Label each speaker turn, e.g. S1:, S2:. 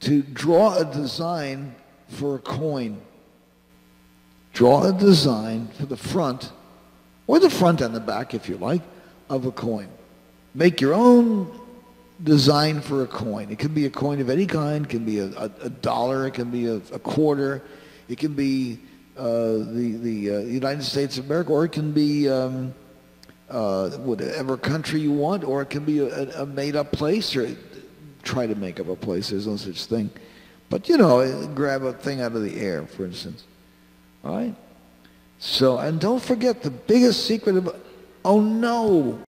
S1: to draw a design for a coin. Draw a design for the front, or the front and the back if you like, of a coin. Make your own design for a coin. It can be a coin of any kind. It can be a dollar. It can be a quarter. It can be the United States of America, or it can be whatever country you want, or it can be a made-up place. Or try to make up a place. There's no such thing. But, you know, grab a thing out of the air, for instance. All right? So, and don't forget the biggest secret of, oh no,